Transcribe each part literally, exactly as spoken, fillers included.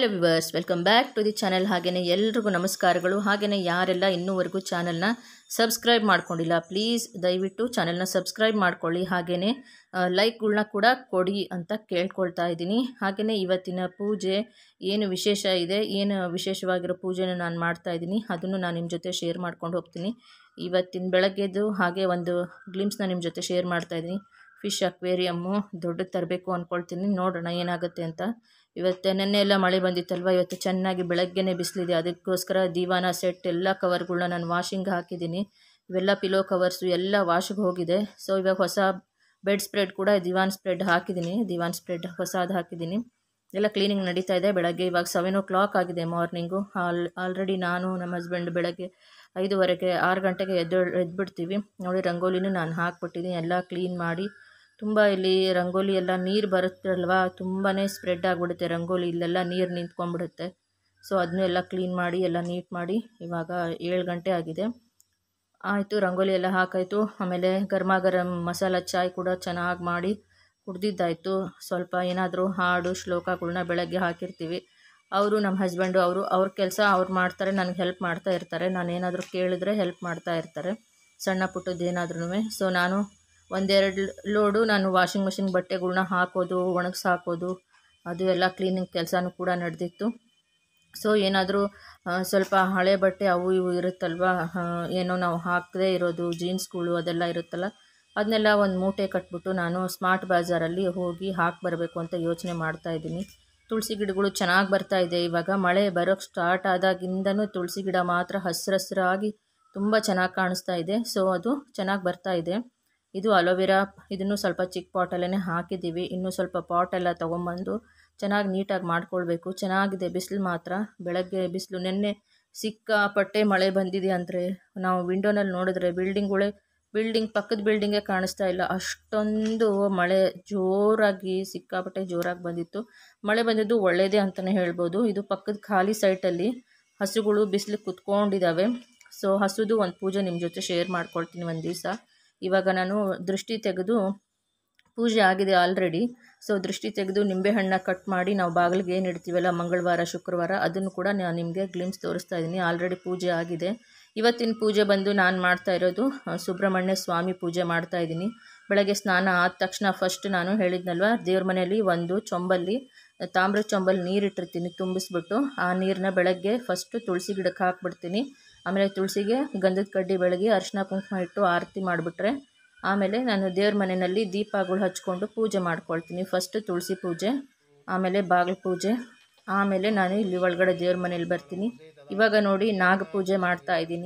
Hello viewers, welcome back to the channel. ಹಾಗೆಯೇ ಎಲ್ರಿಗೂ ನಮಸ್ಕಾರಗಳು. ಹಾಗೆಯೇ ಯಾರೆಲ್ಲ ಇನ್ನೂವರೆಗೂ ಚಾನಲ್ನ ಸಬ್ಸ್ಕ್ರೈಬ್ ಮಾಡ್ಕೊಂಡಿಲ್ಲ, ಪ್ಲೀಸ್ ದಯವಿಟ್ಟು ಚಾನಲ್ನ ಸಬ್ಸ್ಕ್ರೈಬ್ ಮಾಡ್ಕೊಳ್ಳಿ. ಹಾಗೆಯೇ ಲೈಕ್ಗಳನ್ನ ಕೂಡ ಕೊಡಿ ಅಂತ ಕೇಳ್ಕೊಳ್ತಾ ಇದ್ದೀನಿ. ಹಾಗೆಯೇ ಇವತ್ತಿನ ಪೂಜೆ ಏನು ವಿಶೇಷ ಇದೆ, ಏನು ವಿಶೇಷವಾಗಿರೋ ಪೂಜೆನ ನಾನು ಮಾಡ್ತಾ ಇದ್ದೀನಿ, ಅದನ್ನು ನಾನು ನಿಮ್ಮ ಜೊತೆ ಶೇರ್ ಮಾಡ್ಕೊಂಡು ಹೋಗ್ತೀನಿ. ಇವತ್ತಿನ ಬೆಳಗ್ಗೆದು ಹಾಗೆ ಒಂದು ಗ್ಲಿಮ್ಸ್ನ ನಿಮ್ಮ ಜೊತೆ ಶೇರ್ ಮಾಡ್ತಾ ಇದ್ದೀನಿ. ಫಿಶ್ ಅಕ್ವೇರಿಯಮ್ಮು ದೊಡ್ಡದು ತರಬೇಕು ಅಂದ್ಕೊಳ್ತೀನಿ, ನೋಡೋಣ ಏನಾಗುತ್ತೆ ಅಂತ. ಇವತ್ತು ನೆನ್ನೆ ಎಲ್ಲ ಮಳೆ ಬಂದಿತ್ತಲ್ವ, ಇವತ್ತು ಚೆನ್ನಾಗಿ ಬೆಳಗ್ಗೆನೇ ಬಿಸಿಲಿದೆ. ಅದಕ್ಕೋಸ್ಕರ ದಿವಾನ ಸೆಟ್ ಎಲ್ಲ ಕವರ್ಗಳನ್ನ ನಾನು ವಾಷಿಂಗ್ ಹಾಕಿದ್ದೀನಿ. ಇವೆಲ್ಲ ಪಿಲೋ ಕವರ್ಸು ಎಲ್ಲ ವಾಶಿಗೆ ಹೋಗಿದೆ. ಸೊ ಇವಾಗ ಹೊಸ ಬೆಡ್ ಸ್ಪ್ರೆಡ್ ಕೂಡ ದಿವಾನ್ ಸ್ಪ್ರೆಡ್ ಹಾಕಿದ್ದೀನಿ, ದಿವಾನ್ ಸ್ಪ್ರೆಡ್ ಹೊಸದು ಹಾಕಿದ್ದೀನಿ. ಎಲ್ಲ ಕ್ಲೀನಿಂಗ್ ನಡೀತಾ ಇದೆ. ಬೆಳಗ್ಗೆ ಇವಾಗ ಸೆವೆನ್ ಓ ಕ್ಲಾಕ್ ಆಗಿದೆ ಮಾರ್ನಿಂಗು. ಆಲ್ ಆಲ್ರೆಡಿ ನಾನು ನಮ್ಮ ಹಸ್ಬೆಂಡ್ ಬೆಳಗ್ಗೆ ಐದುವರೆಗೆ ಆರು ಗಂಟೆಗೆ ಎದ್ದು ಎದ್ಬಿಡ್ತೀವಿ. ನೋಡಿ ರಂಗೋಲಿನೂ ನಾನು ಹಾಕ್ಬಿಟ್ಟಿದ್ದೀನಿ, ಎಲ್ಲ ಕ್ಲೀನ್ ಮಾಡಿ. ತುಂಬ ಇಲ್ಲಿ ರಂಗೋಲಿ ಎಲ್ಲ ನೀರು ಬರುತ್ತಲ್ವ, ತುಂಬಾ ಸ್ಪ್ರೆಡ್ ಆಗಿಬಿಡುತ್ತೆ ರಂಗೋಲಿ, ಇಲ್ಲೆಲ್ಲ ನೀರು ನಿಂತ್ಕೊಂಡ್ಬಿಡುತ್ತೆ. ಸೊ ಅದನ್ನೂ ಎಲ್ಲ ಕ್ಲೀನ್ ಮಾಡಿ ಎಲ್ಲ ನೀಟ್ ಮಾಡಿ ಇವಾಗ ಏಳು ಗಂಟೆ ಆಗಿದೆ. ಆಯಿತು, ರಂಗೋಲಿ ಎಲ್ಲ ಹಾಕಾಯಿತು. ಆಮೇಲೆ ಗರ್ಮ ಗರಂ ಮಸಾಲ ಚಾಯ್ ಕೂಡ ಚೆನ್ನಾಗಿ ಮಾಡಿ ಕುಡ್ದಿದ್ದಾಯಿತು. ಸ್ವಲ್ಪ ಏನಾದರೂ ಹಾಡು ಶ್ಲೋಕಗಳನ್ನ ಬೆಳಗ್ಗೆ ಹಾಕಿರ್ತೀವಿ. ಅವರು ನಮ್ಮ ಹಸ್ಬೆಂಡು ಅವರು ಅವ್ರ ಕೆಲಸ ಅವ್ರು ಮಾಡ್ತಾರೆ, ನನಗೆ ಹೆಲ್ಪ್ ಮಾಡ್ತಾ ಇರ್ತಾರೆ. ನಾನು ಏನಾದರೂ ಕೇಳಿದ್ರೆ ಹೆಲ್ಪ್ ಮಾಡ್ತಾ ಇರ್ತಾರೆ, ಸಣ್ಣ ಪುಟ್ಟದ್ದು ಏನಾದ್ರೂ. ಸೊ ನಾನು ಒಂದೆರಡು ಲೋಡು ನಾನು ವಾಷಿಂಗ್ ಮಿಷಿನ್ ಬಟ್ಟೆಗಳ್ನ ಹಾಕೋದು, ಒಣಗಿಸಿ ಹಾಕೋದು, ಅದು ಎಲ್ಲ ಕ್ಲೀನಿಂಗ್ ಕೆಲಸನೂ ಕೂಡ ನಡೆದಿತ್ತು. ಸೊ ಏನಾದರೂ ಸ್ವಲ್ಪ ಹಳೆ ಬಟ್ಟೆ ಅವು ಇವು ಇರುತ್ತಲ್ವ, ಏನೋ ನಾವು ಹಾಕದೇ ಇರೋದು ಜೀನ್ಸ್ಗಳು ಅದೆಲ್ಲ ಇರುತ್ತಲ್ಲ, ಅದನ್ನೆಲ್ಲ ಒಂದು ಮೂಟೆ ಕಟ್ಬಿಟ್ಟು ನಾನು ಸ್ಮಾರ್ಟ್ ಬಾಜಾರಲ್ಲಿ ಹೋಗಿ ಹಾಕಿ ಬರಬೇಕು ಅಂತ ಯೋಚನೆ ಮಾಡ್ತಾಯಿದ್ದೀನಿ. ತುಳಸಿ ಗಿಡಗಳು ಚೆನ್ನಾಗಿ ಬರ್ತಾಯಿದೆ. ಇವಾಗ ಮಳೆ ಬರೋಕ್ಕೆ ಸ್ಟಾರ್ಟ್ ಆದಾಗಿಂದನೂ ತುಳಸಿ ಗಿಡ ಮಾತ್ರ ಹಸಿರು ಹಸಿರಾಗಿ ತುಂಬ ಚೆನ್ನಾಗಿ ಕಾಣಿಸ್ತಾ ಇದೆ. ಸೊ ಅದು ಚೆನ್ನಾಗಿ ಬರ್ತಾಯಿದೆ. ಇದು ಅಲೋವೆರಾ, ಇದನ್ನು ಸ್ವಲ್ಪ ಚಿಕ್ಕ ಪಾಟಲ್ಲೇ ಹಾಕಿದ್ದೀವಿ. ಇನ್ನೂ ಸ್ವಲ್ಪ ಪಾಟೆಲ್ಲ ತೊಗೊಂಬಂದು ಚೆನ್ನಾಗಿ ನೀಟಾಗಿ ಮಾಡ್ಕೊಳ್ಬೇಕು. ಚೆನ್ನಾಗಿದೆ ಬಿಸಿಲು ಮಾತ್ರ. ಬೆಳಗ್ಗೆ ಬಿಸಿಲು, ನೆನ್ನೆ ಸಿಕ್ಕಾಪಟ್ಟೆ ಮಳೆ ಬಂದಿದೆ ಅಂದರೆ ನಾವು ವಿಂಡೋನಲ್ಲಿ ನೋಡಿದ್ರೆ ಬಿಲ್ಡಿಂಗ್ಗಳೇ ಬಿಲ್ಡಿಂಗ್ ಪಕ್ಕದ ಬಿಲ್ಡಿಂಗೇ ಕಾಣಿಸ್ತಾ ಇಲ್ಲ, ಅಷ್ಟೊಂದು ಮಳೆ ಜೋರಾಗಿ ಸಿಕ್ಕಾಪಟ್ಟೆ ಜೋರಾಗಿ ಬಂದಿತ್ತು. ಮಳೆ ಬಂದಿದ್ದು ಒಳ್ಳೆಯದೇ ಅಂತಲೇ ಹೇಳ್ಬೋದು. ಇದು ಪಕ್ಕದ ಖಾಲಿ ಸೈಟಲ್ಲಿ ಹಸುಗಳು ಬಿಸಿಲಿಗೆ ಕುತ್ಕೊಂಡಿದ್ದಾವೆ. ಸೊ ಹಸುದು ಒಂದು ಪೂಜೆ ನಿಮ್ಮ ಜೊತೆ ಶೇರ್ ಮಾಡ್ಕೊಳ್ತೀನಿ ಒಂದು ದಿವಸ. ಇವಾಗ ನಾನು ದೃಷ್ಟಿ ತೆಗೆದು, ಪೂಜೆ ಆಗಿದೆ ಆಲ್ರೆಡಿ. ಸೊ ದೃಷ್ಟಿ ತೆಗೆದು ನಿಂಬೆಹಣ್ಣ ಕಟ್ ಮಾಡಿ ನಾವು ಬಾಗಿಲಿಗೆ ಏನು ಇಡ್ತೀವಲ್ಲ ಮಂಗಳವಾರ ಶುಕ್ರವಾರ, ಅದನ್ನು ಕೂಡ ನಾನು ನಿಮಗೆ ಗ್ಲಿಮ್ಸ್ ತೋರಿಸ್ತಾ ಇದ್ದೀನಿ. ಆಲ್ರೆಡಿ ಪೂಜೆ ಆಗಿದೆ. ಇವತ್ತಿನ ಪೂಜೆ ಬಂದು ನಾನು ಮಾಡ್ತಾ ಇರೋದು ಸುಬ್ರಹ್ಮಣ್ಯ ಸ್ವಾಮಿ ಪೂಜೆ ಮಾಡ್ತಾ ಇದ್ದೀನಿ. ಬೆಳಗ್ಗೆ ಸ್ನಾನ ಆದ ತಕ್ಷಣ ಫಸ್ಟ್ ನಾನು ಹೇಳಿದ್ನಲ್ವ, ದೇವ್ರ ಮನೆಯಲ್ಲಿ ಒಂದು ಚೊಂಬಲ್ಲಿ ತಾಮ್ರ ಚೊಂಬಲ್ಲಿ ನೀರಿಟ್ಟಿರ್ತೀನಿ ತುಂಬಿಸ್ಬಿಟ್ಟು, ಆ ನೀರನ್ನ ಬೆಳಗ್ಗೆ ಫಸ್ಟು ತುಳಸಿ ಗಿಡಕ್ಕೆ ಹಾಕ್ಬಿಡ್ತೀನಿ. ಆಮೇಲೆ ತುಳಸಿಗೆ ಗಂಧದ ಕಡ್ಡಿ ಬೆಳಗ್ಗೆ ಅರಿಶಿನ ಕುಂಕುಮ ಇಟ್ಟು ಆರತಿ ಮಾಡಿಬಿಟ್ರೆ, ಆಮೇಲೆ ನಾನು ದೇವ್ರ ಮನೆಯಲ್ಲಿ ದೀಪಗಳು ಹಚ್ಕೊಂಡು ಪೂಜೆ ಮಾಡ್ಕೊಳ್ತೀನಿ. ಫಸ್ಟು ತುಳಸಿ ಪೂಜೆ, ಆಮೇಲೆ ಬಾಗಿಲು ಪೂಜೆ, ಆಮೇಲೆ ನಾನು ಇಲ್ಲಿ ಒಳಗಡೆ ದೇವ್ರ ಮನೇಲಿ ಬರ್ತೀನಿ. ಇವಾಗ ನೋಡಿ ನಾಗ ಪೂಜೆ ಮಾಡ್ತಾ ಇದ್ದೀನಿ.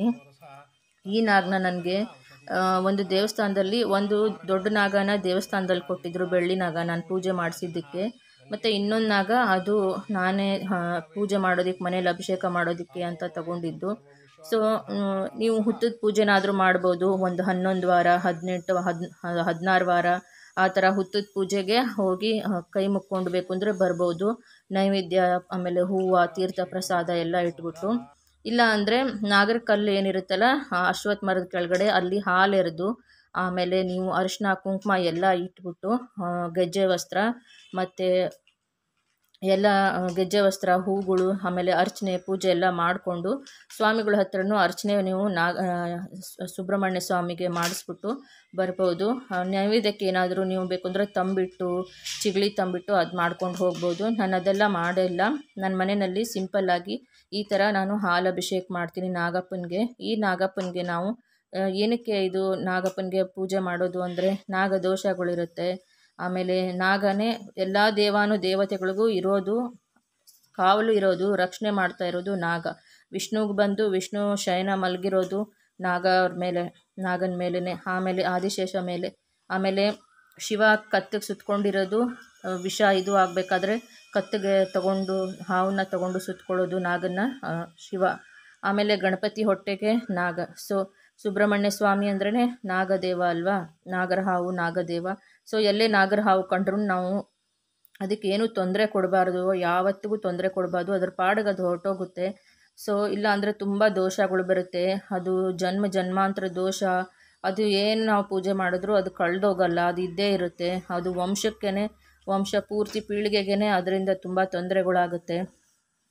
ಈ ನಾಗನ ನನಗೆ ಒಂದು ದೇವಸ್ಥಾನದಲ್ಲಿ ಒಂದು ದೊಡ್ಡ ನಾಗನ ದೇವಸ್ಥಾನದಲ್ಲಿ ಕೊಟ್ಟಿದ್ದರು, ಬೆಳ್ಳಿ ನಾಗ, ನಾನು ಪೂಜೆ ಮಾಡಿಸಿದ್ದಕ್ಕೆ. ಮತ್ತು ಇನ್ನೊಂದು ನಾಗ ಅದು ನಾನೇ ಪೂಜೆ ಮಾಡೋದಕ್ಕೆ, ಮನೇಲಿ ಅಭಿಷೇಕ ಮಾಡೋದಕ್ಕೆ ಅಂತ ತಗೊಂಡಿದ್ದು. ಸೊ ನೀವು ಹುತ್ತದ ಪೂಜೆನಾದರೂ ಮಾಡ್ಬೋದು. ಒಂದು ಹನ್ನೊಂದು ವಾರ, ಹದಿನೆಂಟು ಹದ್ ಹದಿನಾರು ವಾರ ಆ ಥರ ಹುತ್ತದ ಪೂಜೆಗೆ ಹೋಗಿ ಕೈ ಮುಕ್ಕೊಂಡು ಅಂದರೆ ಬರ್ಬೋದು. ನೈವೇದ್ಯ, ಆಮೇಲೆ ಹೂವು, ತೀರ್ಥ ಪ್ರಸಾದ ಎಲ್ಲ ಇಟ್ಬಿಟ್ಟು. ಇಲ್ಲ ಅಂದರೆ ನಾಗರ ಕಲ್ಲು ಏನಿರುತ್ತಲ್ಲ ಅಶ್ವತ್ಥ ಮರದ ಕೆಳಗಡೆ, ಅಲ್ಲಿ ಹಾಲು ಎರೆದು ಆಮೇಲೆ ನೀವು ಅರಿಶಿನ ಕುಂಕುಮ ಎಲ್ಲ ಇಟ್ಬಿಟ್ಟು, ಗೆಜ್ಜೆ ವಸ್ತ್ರ ಮತ್ತು ಎಲ್ಲ ಗೆಜ್ಜೆ ವಸ್ತ್ರ, ಹೂಗಳು, ಆಮೇಲೆ ಅರ್ಚನೆ ಪೂಜೆ ಎಲ್ಲ ಮಾಡಿಕೊಂಡು ಸ್ವಾಮಿಗಳ ಹತ್ರನೂ ಅರ್ಚನೆ ನೀವು ನಾಗ ಸುಬ್ರಹ್ಮಣ್ಯ ಸ್ವಾಮಿಗೆ ಮಾಡಿಸ್ಬಿಟ್ಟು ಬರ್ಬೋದು. ನೈವೇದ್ಯಕ್ಕೆ ಏನಾದರೂ ನೀವು ಬೇಕಂದರೆ ತಂಬಿಟ್ಟು, ಚಿಗಳಿ ತಂಬಿಟ್ಟು ಅದು ಮಾಡ್ಕೊಂಡು ಹೋಗ್ಬೋದು. ನಾನು ಅದೆಲ್ಲ ಮಾಡಿಲ್ಲ. ನನ್ನ ಮನೆಯಲ್ಲಿ ಸಿಂಪಲ್ಲಾಗಿ ಈ ಥರ ನಾನು ಹಾಲು ಅಭಿಷೇಕ ಮಾಡ್ತೀನಿ ನಾಗಪ್ಪನಿಗೆ. ಈ ನಾಗಪ್ಪನಿಗೆ ನಾವು ಏನಕ್ಕೆ ಇದು ನಾಗಪ್ಪನಿಗೆ ಪೂಜೆ ಮಾಡೋದು ಅಂದರೆ, ನಾಗ ದೋಷಗಳಿರುತ್ತೆ. ಆಮೇಲೆ ನಾಗನೇ ಎಲ್ಲ ದೇವಾನು ದೇವತೆಗಳಿಗೂ ಇರೋದು, ಕಾವಲು ಇರೋದು, ರಕ್ಷಣೆ ಮಾಡ್ತಾ ಇರೋದು ನಾಗ. ವಿಷ್ಣುಗೆ ಬಂದು ವಿಷ್ಣು ಶಯನ ಮಲಗಿರೋದು ನಾಗ ಅವ್ರ ಮೇಲೆ, ನಾಗನ ಮೇಲೇ. ಆಮೇಲೆ ಆದಿಶೇಷ ಮೇಲೆ. ಆಮೇಲೆ ಶಿವ ಕತ್ತಿಗೆ ಸುತ್ಕೊಂಡಿರೋದು, ವಿಷ ಇದು ಆಗಬೇಕಾದ್ರೆ ಕತ್ತಿಗೆ ತಗೊಂಡು ಹಾವನ್ನ ತಗೊಂಡು ಸುತ್ಕೊಳ್ಳೋದು ನಾಗನ್ನ ಶಿವ. ಆಮೇಲೆ ಗಣಪತಿ ಹೊಟ್ಟೆಗೆ ನಾಗ. ಸೊ ಸುಬ್ರಹ್ಮಣ್ಯ ಸ್ವಾಮಿ ಅಂದ್ರೇ ನಾಗದೇವ ಅಲ್ವಾ, ನಾಗರ ಹಾವು ನಾಗದೇವ. ಸೊ ಎಲ್ಲೇ ನಾಗರ ಹಾವು ಕಂಡ್ರೂ ನಾವು ಅದಕ್ಕೇನು ತೊಂದರೆ ಕೊಡಬಾರ್ದು, ಯಾವತ್ತಿಗೂ ತೊಂದರೆ ಕೊಡಬಾರ್ದು, ಅದ್ರ ಪಾಡಿಗೆ ಅದು ಹೊರಟೋಗುತ್ತೆ. ಸೊ ಇಲ್ಲ ಅಂದರೆ ತುಂಬ ದೋಷಗಳು ಬರುತ್ತೆ. ಅದು ಜನ್ಮ ಜನ್ಮಾಂತರ ದೋಷ. ಅದು ಏನು ನಾವು ಪೂಜೆ ಮಾಡಿದ್ರೂ ಅದು ಕಳೆದೋಗಲ್ಲ, ಅದು ಇದ್ದೇ ಇರುತ್ತೆ. ಅದು ವಂಶಕ್ಕೇ, ವಂಶ ಪೂರ್ತಿ ಪೀಳಿಗೆಗೇ ಅದರಿಂದ ತುಂಬ ತೊಂದರೆಗಳಾಗುತ್ತೆ.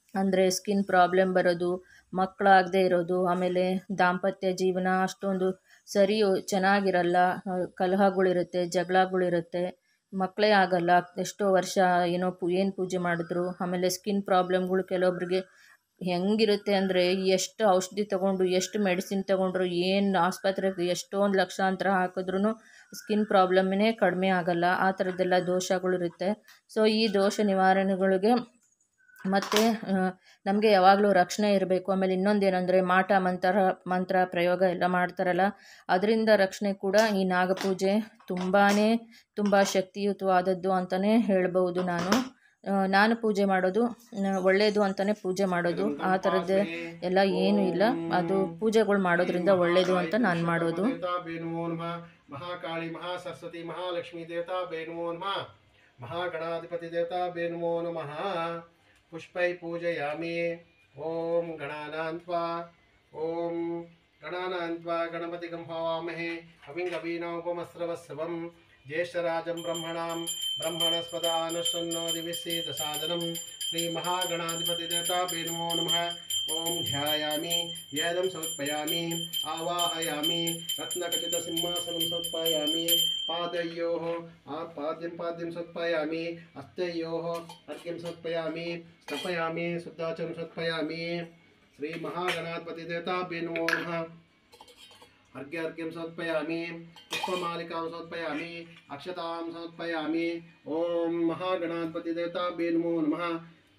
ಅಂದರೆ ಸ್ಕಿನ್ ಪ್ರಾಬ್ಲಮ್ ಬರೋದು, ಮಕ್ಕಳಾಗದೇ ಇರೋದು, ಆಮೇಲೆ ದಾಂಪತ್ಯ ಜೀವನ ಅಷ್ಟೊಂದು ಸರಿ ಚೆನ್ನಾಗಿರಲ್ಲ, ಕಲಹಗಳಿರುತ್ತೆ, ಜಗಳಗಳಿರುತ್ತೆ, ಮಕ್ಕಳೇ ಆಗಲ್ಲ, ಎಷ್ಟೋ ವರ್ಷ ಏನೋ ಪೂ ಏನು ಪೂಜೆ ಮಾಡಿದ್ರು. ಆಮೇಲೆ ಸ್ಕಿನ್ ಪ್ರಾಬ್ಲಮ್ಗಳು ಕೆಲವೊಬ್ಬರಿಗೆ ಹೆಂಗಿರುತ್ತೆ ಅಂದರೆ ಎಷ್ಟು ಔಷಧಿ ತೊಗೊಂಡು ಎಷ್ಟು ಮೆಡಿಸಿನ್ ತೊಗೊಂಡ್ರು ಏನು ಆಸ್ಪತ್ರೆಗೆ ಎಷ್ಟೊಂದು ಲಕ್ಷಾಂತರ ಹಾಕಿದ್ರೂ ಸ್ಕಿನ್ ಪ್ರಾಬ್ಲಮ್ನೇ ಕಡಿಮೆ ಆಗಲ್ಲ. ಆ ಥರದ್ದೆಲ್ಲ ದೋಷಗಳಿರುತ್ತೆ. ಸೊ ಈ ದೋಷ ನಿವಾರಣೆಗಳಿಗೆ ಮತ್ತು ನಮಗೆ ಯಾವಾಗಲೂ ರಕ್ಷಣೆ ಇರಬೇಕು. ಆಮೇಲೆ ಇನ್ನೊಂದೇನೆಂದರೆ ಮಾಟ ಮಂತ್ರ ಮಂತ್ರ ಪ್ರಯೋಗ ಎಲ್ಲ ಮಾಡ್ತಾರಲ್ಲ, ಅದರಿಂದ ರಕ್ಷಣೆ ಕೂಡ ಈ ನಾಗಪೂಜೆ ತುಂಬಾ ತುಂಬ ಶಕ್ತಿಯುತವಾದದ್ದು ಅಂತಲೇ ಹೇಳ್ಬೋದು. ನಾನು ನಾನು ಪೂಜೆ ಮಾಡೋದು ಒಳ್ಳೆಯದು ಅಂತಲೇ ಪೂಜೆ ಮಾಡೋದು, ಆ ಥರದ್ದು ಎಲ್ಲ ಏನೂ ಇಲ್ಲ. ಅದು ಪೂಜೆಗಳು ಮಾಡೋದ್ರಿಂದ ಒಳ್ಳೆಯದು ಅಂತ ನಾನು ಮಾಡೋದು. ಮಹಾಕಾಳಿ, ಮಹಾಸರಸ್ವತಿ, ಮಹಾಲಕ್ಷ್ಮೀ ದೇವತಾ ಬೇನಮೋ ನಮಃ. ಮಹಾಗಣಾಧಿಪತಿ ದೇವತಾ ಬೇನಮೋ ನಮಃ. पुष्पै पूजयामि। ओम गणानान्त्वा ओम गणानान्त्वा गणपतिगं हवामहे कविं कवीनामुपमस्रवस्रवं ज्येष्ठराजं ब्रह्मणां ब्रह्मणस्पदानुष्ठन्नो दिविसीदसादनं श्रीमहागणाधिपतिदेवताभ्ये नमो नमः। ओम ध्यायामि वेदं समर्पयामि आवाहयामि रत्नखचितसिंहासनं समर्पयामि पादयोः पाद्यं पाद्यं समर्पयामि हस्तयोः अर्घ्यं समर्पयामि स्थापयामि शुद्धाचलं समर्पयामि। श्री महागणाधिपतिदेवताभ्ये नमो नमः। अर्घ्य अर्घ्यं समर्पयामि पुष्पमालिकां समर्पयामि अक्षतां समर्पयामि। ओम महागणाधिपतिदेवताभ्ये नमो नमः।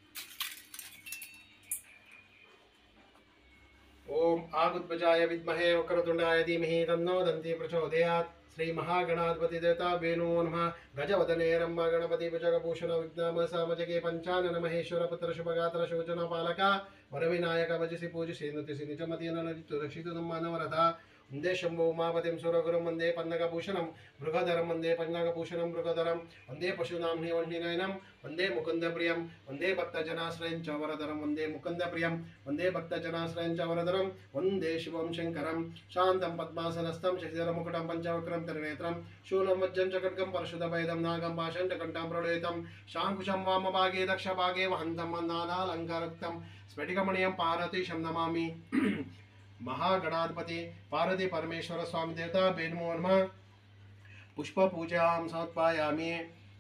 ओम आगुद्भजाय विद्महे वक्रतुण्डाय धीमहि तन्नो दन्ती प्रचोदयात्। श्री महागणाधिपति देवताभ्ये नमो नमः। गजवदने रम्भ गणपति भुजगभूषण विघ्नाम सामजगे पंचानन महेश्वर पुत्र शुभगात्र शोचन पालक वरविनायक भजसि पूजिसि नृत्यसि निजमति नरजितु रक्षितु मानवरथ। वंदे शंभो उमापतिं सुरगुरुं वंदे पन्नगभूषणं मृगधरं वंदे पन्नगभूषणं मृगधरं वंदे पशूनां हिरण्यनयनं वंदे मुकुन्दप्रियं वंदे भक्तजनाश्रयं च वरदरं वंदे मुकुन्दप्रियं वंदे भक्तजनाश्रयं च वरदरं वंदे शिवं शंकरं शान्तं पद्मासनस्थं शशिधरमुकुटं पंचवक्रं त्रिनेत्रं शूलं वज्रं च खड्गं परशुतभेदं नागं पाशं च कण्ठं प्रलयितं शाङ्कुशं वामभागे दक्षभागे वहन्तं मन्दानालङ्कारयुक्तं स्फटिकमणिं पार्वतीशं नमामि। महागणाधिपति पार्वती परमेश्वर स्वामी देवताभ्ये नमो नमः। पुष्प पूजां समर्पयामि।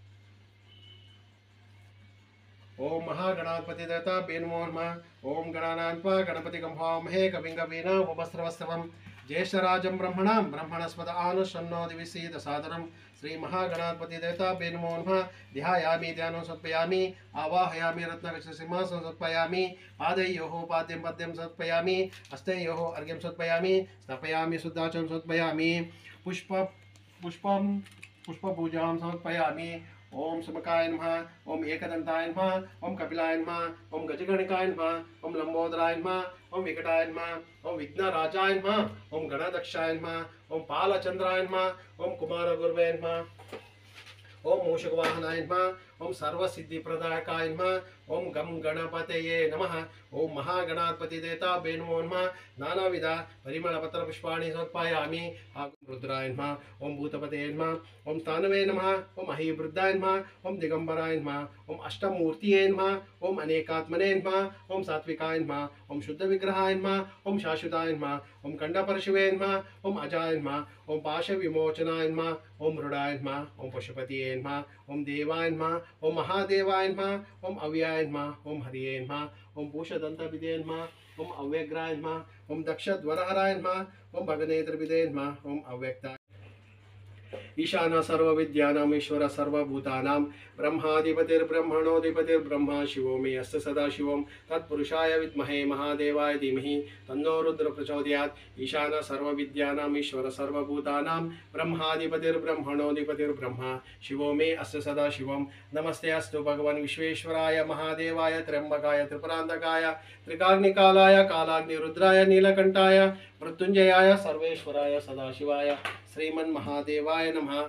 ओम महागणाधिपति देवताभ्ये नमो नमः। ओम गणानान्त्वा गणपतिगं हवामहे कविं कवीनामुपमस्रवस्रवं ज्येष्ठराजं ब्रह्मणां ब्रह्मणस्पद आनुष्ठन्नो दिविसीदसादनं श्री महागणाधिपति देवताभ्ये नमो नमः। ध्यायामि ध्यानं समर्पयामि आवाहयामि रत्नखचितसिंहासनं समर्पयामि पादयोः पाद्यं पद्यं समर्पयामि हस्तयोः अर्घ्यं समर्पयामि स्थापयामि शुद्धाचलं समर्पयामि पुष्प पुष्पं पुष्पपूजां समर्पयामि। ओम सुमकाय नमः। ओम एकदंताय नमः। ओम कपिलाय नमः। ओम गजगणिकाय नमः। ओम लंबोदराय नमः। ओम विकटाय नमः। ओम विघ्नराजाय नमः। ओम गणदक्षाय नमः। ओम पालचंद्राय नमः। ओम कुमारगुरवे नमः। ओम मूषकवाहनाय नमः। ओम सर्वसिद्धिप्रदायकाय नमः। ओम गम गणपतये नमः। ओम महागणाधिपति देवताभ्ये नमो नमः। नानाविध परिमलपत्र पुष्पाणि समर्पयामि। रुद्राय नमः। ओम भूतपतये नमः। ओम स्थानवे नमः। ओम अहिवृद्धाय नमः। ओम दिगंबराय नमः। ओम अष्टमूर्तये नमः। ओम अनेकात्मने नमः। ओम सात्विकाय नमः। ओम शुद्ध विग्रहाय नमः। ओम शाश्वताय नमः। ओम कंडपरशुवे नमः। ओम अजाय नमः। ओम पाश विमोचनाय नमः। ओम मृडाय नमः। ओम पशुपतिये नमः। ओम देवाय नमः। ओम महादेवाय नमः। ओम अव्याय नमः। ओम हरिये नमः। ओम पूषदन्तविदे नमः। ओम अव्यग्राय नमः। ओम दक्षध्वरहराय नमः। ओम भगनेत्रविदे नमः। ओम अव्यक्ताय ईशान सर्वविद्यानां ईश्वर सर्वभूतानां ब्रह्माधिपतिर्ब्रह्मणोऽधिपतिर्ब्रह्मा शिवो मे अस्य सदाशिवं तत्पुरुषाय विद्महे महादेवाय धीमहि तन्नो रुद्र प्रचोदयात्। ईशान सर्वविद्यानां ईश्वर सर्वभूतानां ब्रह्माधिपतिर्ब्रह्मणोऽधिपतिर्ब्रह्मा शिवो मे अस्य सदाशिवं। नमस्ते अस्तु भगवान् विश्वेश्वराय महादेवाय त्र्यंबकाय त्रिपुरान्तकाय त्रिकाग्निकालाय कालाग्निरुद्राय नीलकंठाय मृत्युंजयाय सर्वेश्वराय सदाशिवाय श्रीमन्महादेवाय नमः।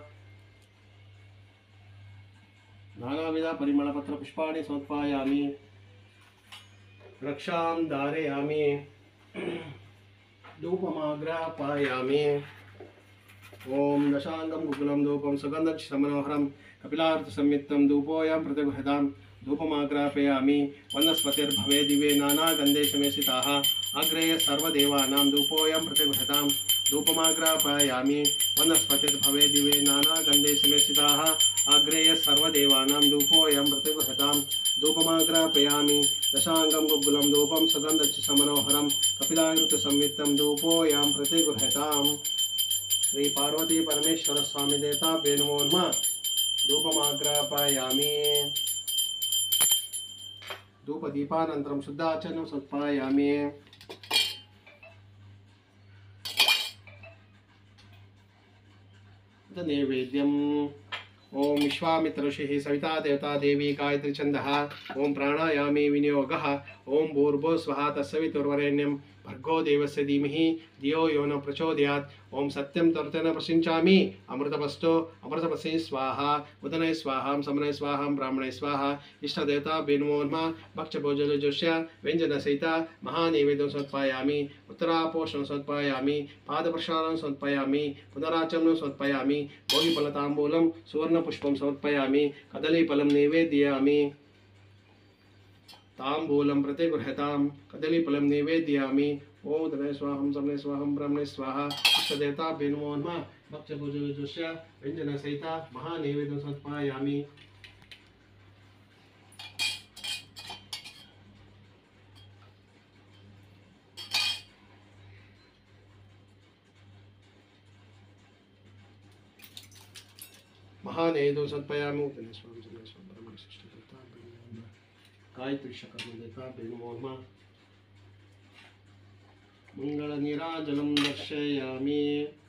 नानाविध परिमलपत्र पुष्पाणि समर्पयामि रक्षां धारयामि धूपमाग्रापयामि। ओम दशांगं गुकुलं धूपं सुगन्धं मनोहरं कपिलार्थ संयुक्तं धूपोऽयं प्रतिगृह्यतां धूपमाग्रापयामि वनस्पतिर्भवे दिवे नानागन्धे समेषिताः अग्रे सर्वदेवानां धूपोऽयं प्रतिगृह्यतां धूपमाग्रापयामि वनस्पतिर्भवे दिवे नानागन्धे समेषिताः अग्रे सर्वदेवानां धूपोऽयं प्रतिगृह्यतां धूपमाग्रापयामि दशांगं गुग्गुलं धूपं सुगन्धचिसमनोहरं कपिलाकृतसंयुक्तं धूपोऽयं प्रतिगृह्यतां। श्री पार्वती परमेश्वर स्वामी देवताभ्यो नमो नमः। धूपमाग्रापयामि धूपदीपानन्तरं शुद्धाचरणं समर्पयामि। नैवेद्यम् ओम विश्वामित्र ऋषिः सविता देवता देवी गायत्री छन्दः ओम प्राणायामे विनियोगः ओम भूर्भुवः स्वः तत्सवितुर्वरेण्यं भर्गो देवस्य धीमहि धियो यो न प्रचोदयात् ओम सत्यं तर्तेन प्रसिञ्चामि अमृतवस्तु अमृतवसे स्वाहा उदने स्वाहां समने स्वाहां ब्राह्मणे स्वाहा इष्टदेवता नमो नमः। भक्षभोजनजुष्य व्यञ्जनसहित महानैवेद्यं समर्पयामि उत्तरापोषणं समर्पयामि पादप्रक्षालनं समर्पयामि पुनराचमनं समर्पयामि भोगिफलताम्बूलं सुवर्णपुष्पं समर्पयामि कदलीफलं निवेदयामि ताम्बूलं प्रतिगृह्यतां कदलीफलं निवेदयामि ओम उदने स्वाहं समने स्वाहं ब्राह्मणे स्वाहा इष्टदेवताभ्यो नमो नमः। भक्षभोजनजुष्य व्यञ्जनसहित महानैवेद्यं समर्पयामि। महानैवेद्यं समर्पयामि उदने स्वाहं समने स्वाहं ब्राह्मणे इष्टदेवताभ्यो नमो नमः। गायत्री शकर्मदेवताभ्यो नमो नमः। मंगलनीराजनं दर्शयामि।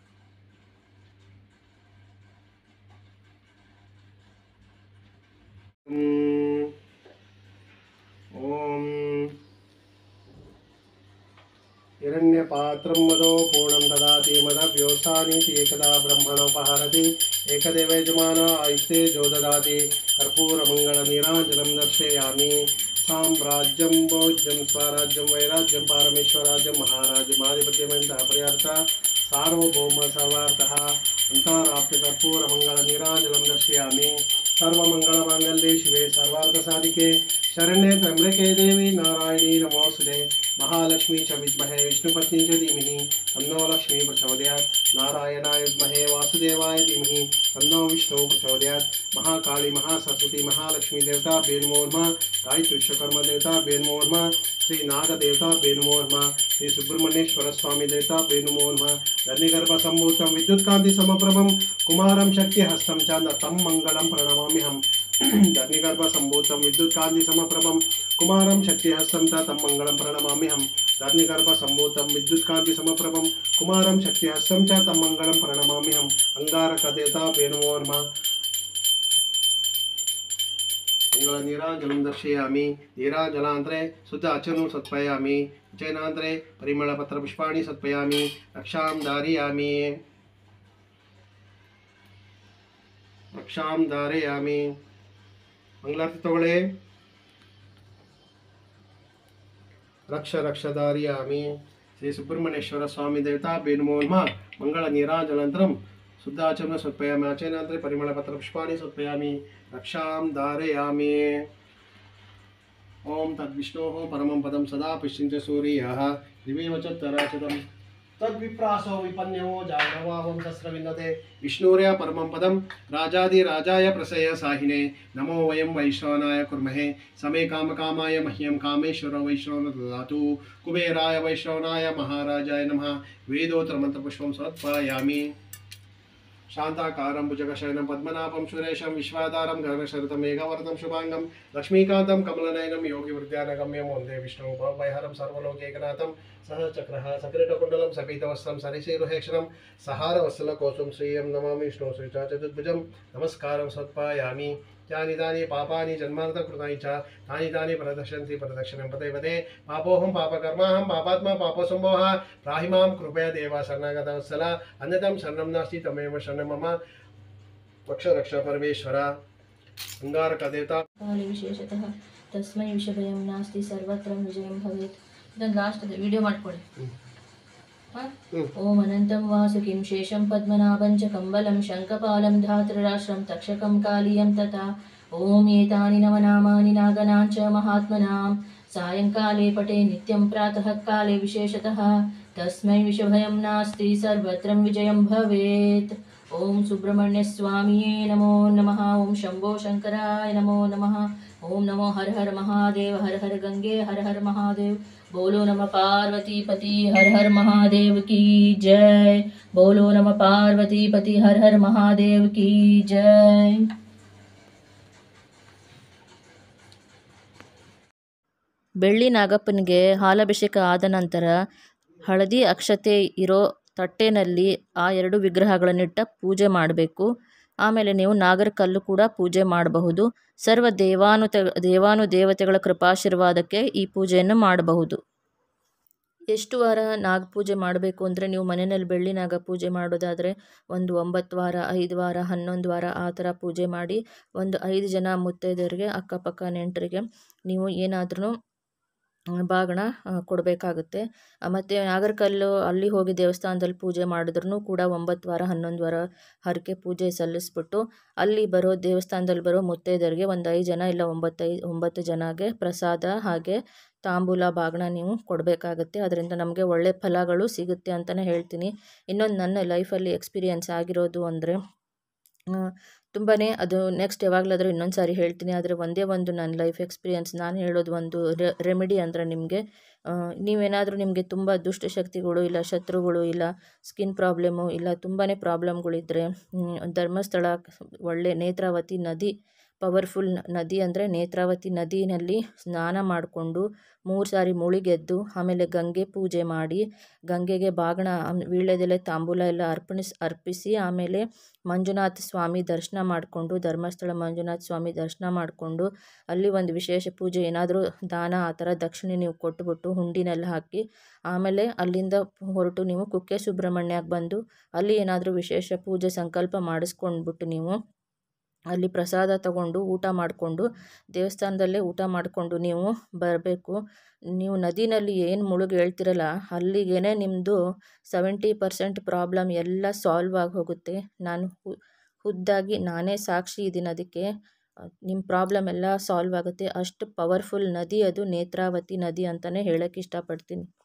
ओम हिरण्यपात्रं मदो पूर्णं ददाति मदव्योसानीति एकदा ब्रह्मणोपहरति एकदेव यजमानो आयुस्ते जो ददाति कर्पूरमङ्गलनीराजनं दर्शयामि। साम्राज्यं भोज्यं स्वराज्यं वैराज्यं पारमेश्वराज्यं महाराज्यम् आधिपत्यमन्तः पर्यार्थः सार्वभौम सर्वार्थः अन्ताराप्य कर्पूरमङ्गलनीराजनं दर्शयामि। सर्वमङ्गलमाङ्गल्ये शिवे सर्वार्थसाधिके शरण्ये त्र्यम्बके देवी नारायणी नमोस्तुते महालक्ष्मी च विद्महे विष्णुपत्नी च धीमहि तन्नो लक्ष्मी प्रचोदयात् नारायणाय विद्महे वासुदेवाय धीमहि तन्नो विष्णुः प्रचोदयात् महाकाली महासरस्वती महालक्ष्मी देवताभ्यो नमो नमः। गायत्री विश्वकर्म देवताभ्यो नमो नमः। श्री नाग देवताभ्यो नमो नमः। श्री सुब्रह्मण्येश्वर स्वामी देवताभ्यो नमो नमः। धरणिगर्भसम्भूतं विद्युत्कान्ति समप्रभं कुमारं शक्तिहस्तं च तं मङ्गलं प्रणमाम्यहम्। धरणिगर्भसम्भूतं विद्युत्कान्ति समप्रभं कुमारं शक्तिहस्तं च तं मङ्गलं प्रणमाम्यहम्। धरणिगर्भसम्भूतं विद्युत्कान्ति समप्रभं कुमारं शक्तिहस्तं च तं मङ्गलं प्रणमाम्यहम्। अंगारकदेवताभ्यो नमो नमः। मंगलनीराजनं दर्शयामि। नीराजलान्तरे शुद्ध अचनं सत्पयामि। अचनान्तरे परिमलपत्रपुष्पाणि सत्पयामि। रक्षां धारयामि रक्षां धारयामि। मंगलारती तಗೊಳ್ಳಿ। रक्ष रक्ष धारयामि। श्री सुब्रह्मण्येश्वर स्वामी देवताभ्यो नमो नमः। मंगलनीराजनान्तरं शुद्धाचमनं समर्पयामि। आचमनान्तरे परिमलपत्रपुष्पाणि समर्पयामि। रक्षां धारयामि। ओम तद्विष्णोः परमं पदं सदा पश्यन्ति सूर्यः दिवेव च तराचतं तद्विप्रासो विपन्यो जाह्नवाहं सहस्रविन्दते विष्णुर्या परमं पदं राजाधिराजाय प्रसय साहिने नमो वयं वैश्रवणाय कुर्महे समे कामकामाय मह्यं कामेश्वरो वैश्रवण ददातु कुबेराय वैश्रवणाय महाराजाय नमः। वेदोत्तरमन्त्रपुष्पं समर्पयामि। शांताकारं भुजगशयनं पद्मनाभं सुरेशं विश्वाधारं गगनशरथं मेघवर्तं शुभांगं लक्ष्मीकान्तं कमलनयनं योगिवृद्ध्यानगम्यं वन्दे विष्णुं भवभयहरं सर्वलोकैकनाथं सहचक्रः सकिरीटकुण्डलं सपीतवस्त्रं सरिसीरुहेक्षणं सहारवत्सलकोशं श्रियं नमामि विष्णुं श्रीचतुर्भुजं नमस्कारं समर्पयामि। यानि तानि पापानि जन्मान्तकृतानि च तानि तानि प्रदर्शन्ति प्रदक्षिणं पदे पदे पापोऽहं पापकर्माहं पापात्मा पापोसम्भवः त्राहि मां कृपया देवा शरणागतवत्सल अन्यतं शरणं नास्ति तमेव शरणं मम रक्ष रक्ष परमेश्वर। अंगारकदेवता काले विशेषतः तस्मै विषभयं नास्ति सर्वत्र विजयं भवेत्। ಇದನ್ನು ಲಾಸ್ಟ್ ವಿಡಿಯೋ ಮಾಡ್ಕೊಳ್ಳಿ। ओम अनंतं वासुकिं शेषं पद्मनाभं च कम्बलं शङ्खपालं धातृराष्ट्रं तक्षकं कालियं तथा ಓಂ ಏತಾನಿ ನವನಾಮಾನಿ ನಾಗನಾಂಚ ಮಹಾತ್ಮನಾಂ ಸಾಯಂಕಾಲೇ ಪಟೇ ನಿತ್ಯಂ ಪ್ರಾತಃ ಕಾಲೇ ವಿಶೇಷತಃ ತಸ್ಮೈ ವಿಷಭಯಂ ನಾಸ್ತಿ ಸರ್ವತ್ರಂ ವಿಜಯಂ ಭವೇತ್. ಓಂ ಸುಬ್ರಹ್ಮಣ್ಯ ಸ್ವಾಮಿಯೇ ನಮೋ ನಮಃ. ಓಂ ಶಂಭೋ ಶಂಕರಾಯ ನಮೋ ನಮಃ. ಓಂ ನಮೋ ಹರ ಹರ ಮಹಾದೇವ ಹರ ಹರ ಗಂಗೆ ಹರ ಹರ ಮಹಾದೇವ್. बोलो नमः पार्वती पति हर हर महादेव की जय. बोलो नमः पार्वती पति हर हर महादेव की जय. ಬೆಳ್ಳಿ ನಾಗಪ್ಪನಿಗೆ ಹಾಲಭಿಷೇಕ ಆದ ನಂತರ ಹಳದಿ ಅಕ್ಷತೆ ಇರೋ ತಟ್ಟೆನಲ್ಲಿ ಆ ಎರಡು ವಿಗ್ರಹಗಳನ್ನಿಟ್ಟ ಪೂಜೆ ಮಾಡಬೇಕು. ಆಮೇಲೆ ನೀವು ನಾಗರ ಕಲ್ಲು ಕೂಡ ಪೂಜೆ ಮಾಡಬಹುದು. ಸರ್ವ ದೇವಾನು ದೇವಾನು ದೇವತೆಗಳ ಕೃಪಾಶೀರ್ವಾದಕ್ಕೆ ಈ ಪೂಜೆಯನ್ನು ಮಾಡಬಹುದು. ಎಷ್ಟು ವಾರ ನಾಗ ಪೂಜೆ ಮಾಡಬೇಕು ಅಂದರೆ ನೀವು ಮನೆಯಲ್ಲಿ ಬೆಳ್ಳಿ ನಾಗ ಪೂಜೆ ಮಾಡೋದಾದರೆ ಒಂದು ಒಂಬತ್ತು ವಾರ, ಐದು ವಾರ, ಹನ್ನೊಂದು ವಾರ ಆ ಥರ ಪೂಜೆ ಮಾಡಿ ಒಂದು ಐದು ಜನ ಮುತ್ತೈದೆಯರಿಗೆ, ಅಕ್ಕಪಕ್ಕ ನೆಂಟರಿಗೆ ನೀವು ಏನಾದ್ರೂ ಬಾಗಿಣ ಕೊಡಬೇಕಾಗುತ್ತೆ. ಮತ್ತು ನಾಗರಕಲ್ಲು ಅಲ್ಲಿ ಹೋಗಿ ದೇವಸ್ಥಾನದಲ್ಲಿ ಪೂಜೆ ಮಾಡಿದ್ರೂ ಕೂಡ ಒಂಬತ್ತು ವಾರ ಹನ್ನೊಂದು ವಾರ ಹರಕೆ ಪೂಜೆ ಸಲ್ಲಿಸ್ಬಿಟ್ಟು ಅಲ್ಲಿ ಬರೋ ದೇವಸ್ಥಾನದಲ್ಲಿ ಬರೋ ಮುತ್ತೈದರಿಗೆ ಒಂದು ಐದು ಜನ ಇಲ್ಲ ಒಂಬತ್ತೈ ಒಂಬತ್ತು ಜನಗೆ ಪ್ರಸಾದ ಹಾಗೆ ತಾಂಬೂಲ ಬಾಗಿಣ ನೀವು ಕೊಡಬೇಕಾಗತ್ತೆ. ಅದರಿಂದ ನಮಗೆ ಒಳ್ಳೆ ಫಲಗಳು ಸಿಗುತ್ತೆ ಅಂತಲೇ ಹೇಳ್ತೀನಿ. ಇನ್ನೊಂದು ನನ್ನ ಲೈಫಲ್ಲಿ ಎಕ್ಸ್ಪೀರಿಯೆನ್ಸ್ ಆಗಿರೋದು ಅಂದರೆ ತುಂಬಾ ಅದು ನೆಕ್ಸ್ಟ್ ಯಾವಾಗಲಾದರೂ ಇನ್ನೊಂದು ಸಾರಿ ಹೇಳ್ತೀನಿ. ಆದರೆ ಒಂದೇ ಒಂದು ನನ್ನ ಲೈಫ್ ಎಕ್ಸ್ಪೀರಿಯೆನ್ಸ್ ನಾನು ಹೇಳೋದು ಒಂದು ರೆಮಿಡಿ ಅಂದರೆ ನಿಮಗೆ ನೀವೇನಾದರೂ ನಿಮಗೆ ತುಂಬ ದುಷ್ಟಶಕ್ತಿಗಳು ಇಲ್ಲ ಶತ್ರುಗಳು ಇಲ್ಲ ಸ್ಕಿನ್ ಪ್ರಾಬ್ಲಮ್ಮು ಇಲ್ಲ ತುಂಬಾ ಪ್ರಾಬ್ಲಮ್ಗಳಿದ್ದರೆ ಧರ್ಮಸ್ಥಳ ಒಳ್ಳೆ ನೇತ್ರಾವತಿ ನದಿ ಪವರ್ಫುಲ್ ನದಿ ಅಂದರೆ ನೇತ್ರಾವತಿ ನದಿಯಲ್ಲಿ ಸ್ನಾನ ಮಾಡಿಕೊಂಡು ಮೂರು ಸಾರಿ ಮುಳುಗೆದ್ದು ಆಮೇಲೆ ಗಂಗೆ ಪೂಜೆ ಮಾಡಿ ಗಂಗೆಗೆ ಬಾಗಿಣ ವೀಳ್ಯದೆಲೆ ತಾಂಬೂಲ ಎಲ್ಲ ಅರ್ಪಣಿಸಿ ಅರ್ಪಿಸಿ ಆಮೇಲೆ ಮಂಜುನಾಥ ಸ್ವಾಮಿ ದರ್ಶನ ಮಾಡಿಕೊಂಡು ಧರ್ಮಸ್ಥಳ ಮಂಜುನಾಥ ಸ್ವಾಮಿ ದರ್ಶನ ಮಾಡಿಕೊಂಡು ಅಲ್ಲಿ ಒಂದು ವಿಶೇಷ ಪೂಜೆ ಏನಾದರೂ ದಾನ ಆ ಥರ ದಕ್ಷಿಣೆ ನೀವು ಕೊಟ್ಟುಬಿಟ್ಟು ಹುಂಡಿನಲ್ಲಿ ಹಾಕಿ ಆಮೇಲೆ ಅಲ್ಲಿಂದ ಹೊರಟು ನೀವು ಕುಕ್ಕೆ ಸುಬ್ರಹ್ಮಣ್ಯಕ್ಕೆ ಬಂದು ಅಲ್ಲಿ ಏನಾದರೂ ವಿಶೇಷ ಪೂಜೆ ಸಂಕಲ್ಪ ಮಾಡಿಸ್ಕೊಂಡ್ಬಿಟ್ಟು ನೀವು ಅಲ್ಲಿ ಪ್ರಸಾದ ತಗೊಂಡು ಊಟ ಮಾಡಿಕೊಂಡು ದೇವಸ್ಥಾನದಲ್ಲೇ ಊಟ ಮಾಡಿಕೊಂಡು ನೀವು ಬರಬೇಕು. ನೀವು ನದಿನಲ್ಲಿ ಏನು ಮುಳುಗಿ ಹೇಳ್ತಿರಲ್ಲ ಅಲ್ಲಿಗೇ ನಿಮ್ಮದು ಸೆವೆಂಟಿ ಪರ್ಸೆಂಟ್ ಪ್ರಾಬ್ಲಮ್ ಎಲ್ಲ ಸಾಲ್ವ್ ಆಗಿ ಹೋಗುತ್ತೆ. ನಾನು ಖುದ್ದಾಗಿ ನಾನೇ ಸಾಕ್ಷಿ ಇದ್ದೀನಿ. ಅದಕ್ಕೆ ನಿಮ್ಮ ಪ್ರಾಬ್ಲಮ್ ಎಲ್ಲ ಸಾಲ್ವ್ ಆಗುತ್ತೆ. ಅಷ್ಟು ಪವರ್ಫುಲ್ ನದಿ ಅದು ನೇತ್ರಾವತಿ ನದಿ ಅಂತಲೇ ಹೇಳೋಕ್ಕೆ ಇಷ್ಟಪಡ್ತೀನಿ.